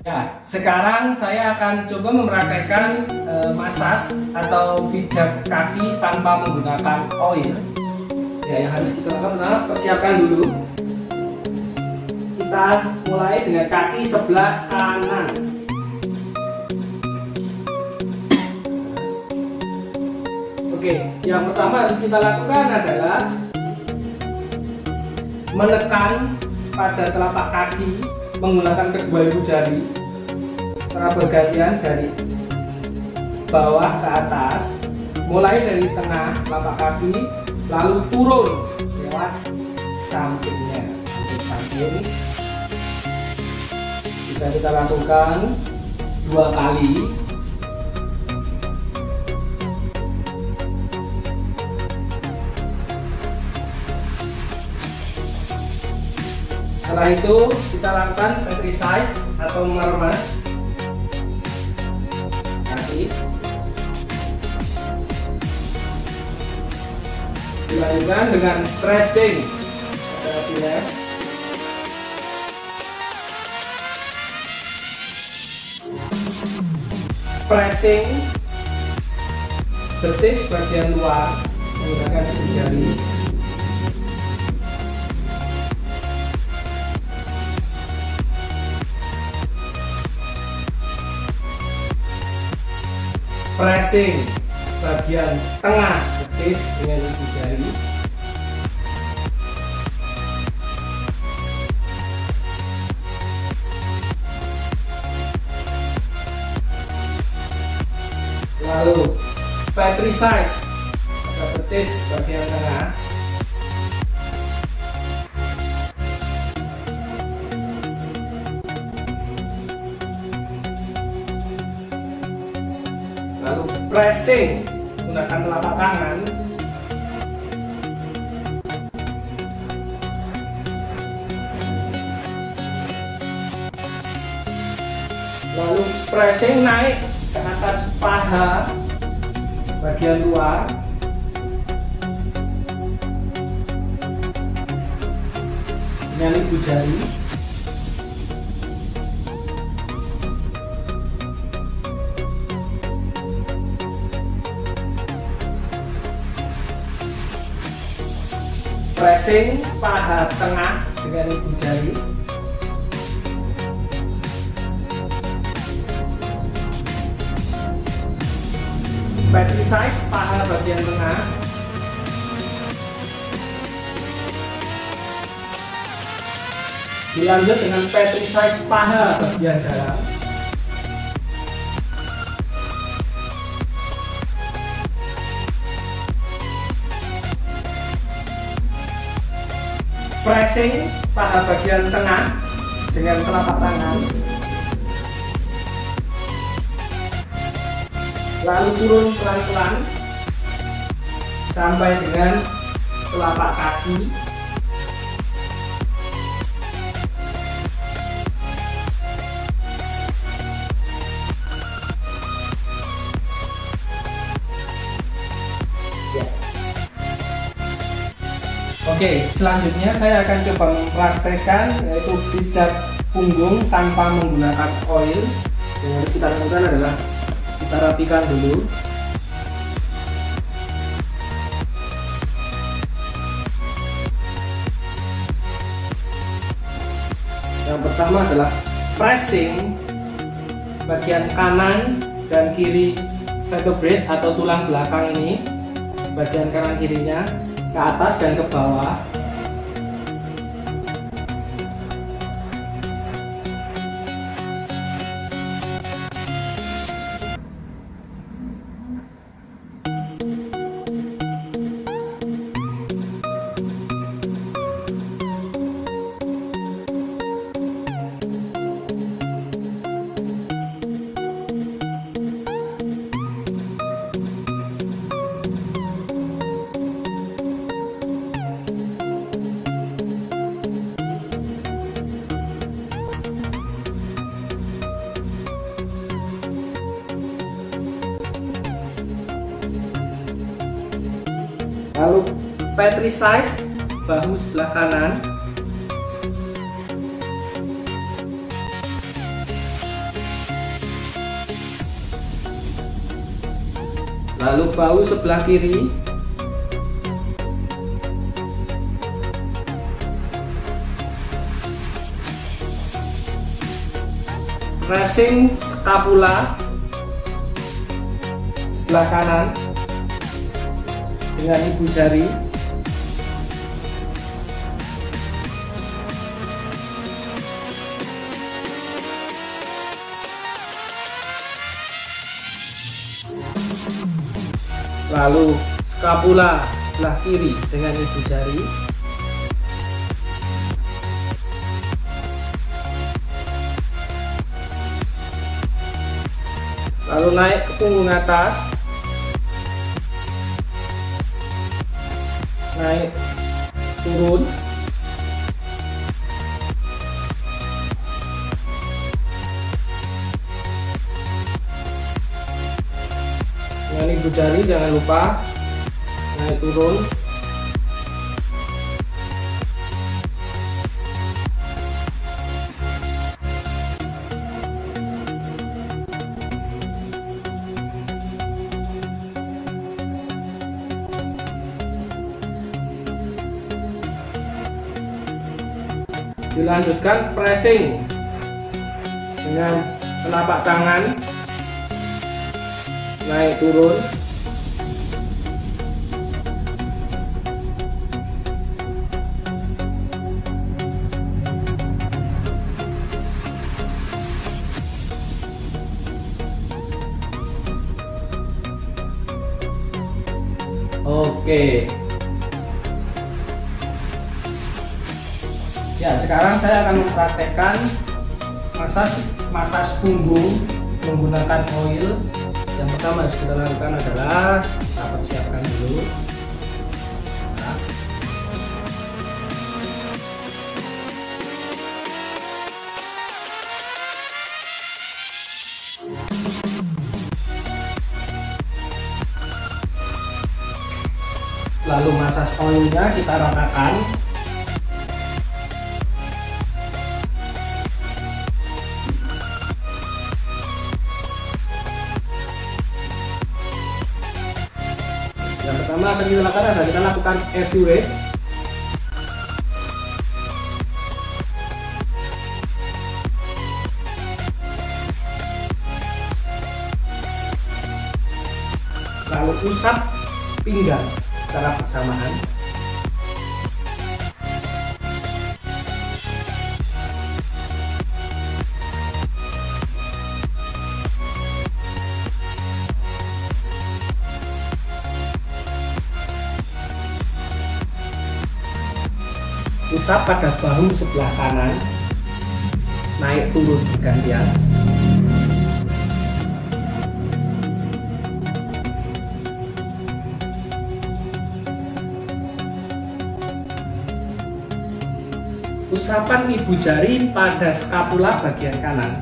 Ya, sekarang saya akan coba mempraktekkan massage atau pijat kaki tanpa menggunakan oil. Ya, yang harus kita lakukan adalah persiapkan dulu. Kita mulai dengan kaki sebelah kanan. Oke, yang pertama harus kita lakukan adalah menekan pada telapak kaki menggunakan kedua ibu jari secara bergantian dari bawah ke atas, mulai dari tengah telapak kaki lalu turun lewat sampingnya sampai samping. Bisa kita lakukan 2 kali. Setelah itu kita lakukan exercise atau meremas kaki. Dilanjutkan dengan stretching pada bilas. Pressing betis bagian luar menggunakan ibu jari. Pressing bagian tengah betis dengan ibu jari. Lalu patricise pada betis bagian tengah. Lalu pressing menggunakan telapak tangan. Lalu pressing naik ke atas paha bagian luar. Dengan ibu jari. Pressing paha tengah dengan ibu jari. Patricise paha bagian tengah. Dilanjut dengan patricise paha bagian dalam. Pressing paha bagian tengah dengan telapak tangan. Lalu turun pelan-pelan sampai dengan telapak kaki. Ya. Oke, selanjutnya saya akan coba mempraktekkan yaitu pijat punggung tanpa menggunakan oil. Yang harus kita lakukan adalah kita rapikan dulu. Yang pertama adalah pressing bagian kanan dan kiri vertebrae atau tulang belakang ini, bagian kanan kirinya ke atas dan ke bawah. Lalu patricise bahu sebelah kanan. Lalu bahu sebelah kiri. Pressing scapula sebelah kanan dengan ibu jari. Lalu scapula sebelah kiri dengan ibu jari. Lalu naik ke punggung atas, naik turun, dengan ibu jari jangan lupa naik turun. Dilanjutkan pressing dengan telapak tangan, naik turun. Oke. Ya, sekarang saya akan mempraktekkan massage punggung menggunakan oil. Yang pertama harus kita lakukan adalah kita persiapkan dulu. Nah. Lalu massage oilnya kita ratakan. Yang pertama akan kita lakukan adalah kita lakukan heavyweight. Lalu usap pinggang secara bersamaan. Usap pada bahu sebelah kanan, naik turun bergantian. Usapan ibu jari pada skapula bagian kanan.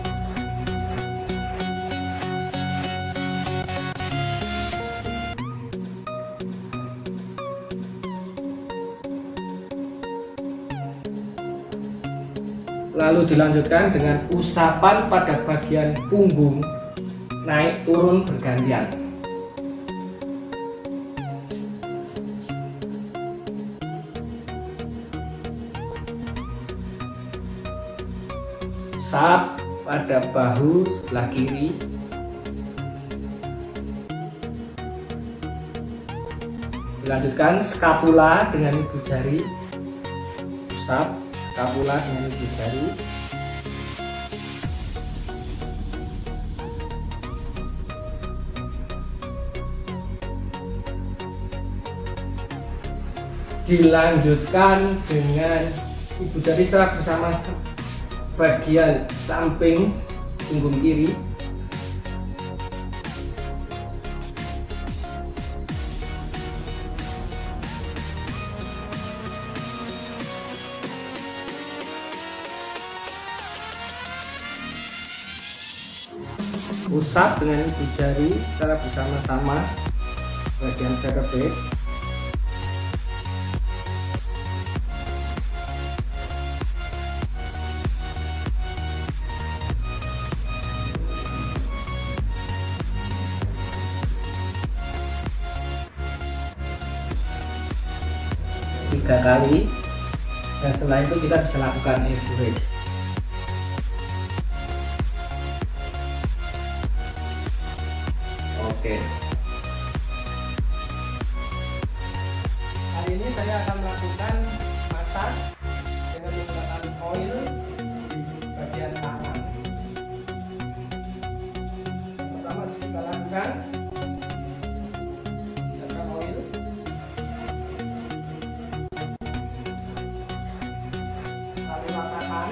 Lalu dilanjutkan dengan usapan pada bagian punggung, naik turun bergantian. Usap pada bahu sebelah kiri. Dilanjutkan skapula dengan ibu jari. Usap skapula dengan ibu jari. Dilanjutkan dengan ibu jari secara bersama bagian samping punggung kiri. Usap dengan ibu jari secara bersama-sama bagian vertebrae. 3 kali, dan setelah itu kita bisa lakukan average. Oke. Kali ini saya akan melakukan massage dengan menggunakan oil di bagian tangan. Pertama harus kita lakukan oil. Lalu ratakan.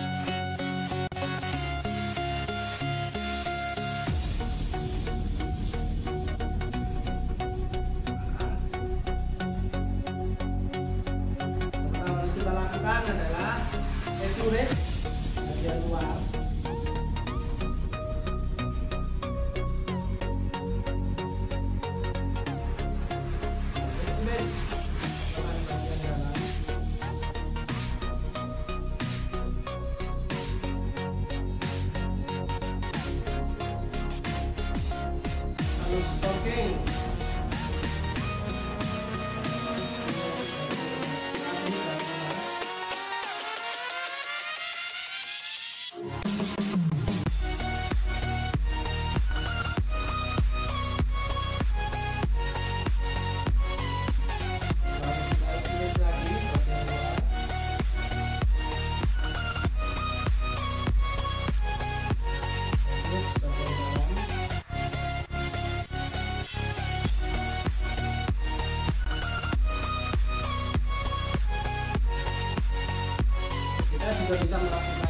Kita lakukan adalah average bagian luar. Average bagian dalam. Lalu stroking. Kita juga bisa melakukan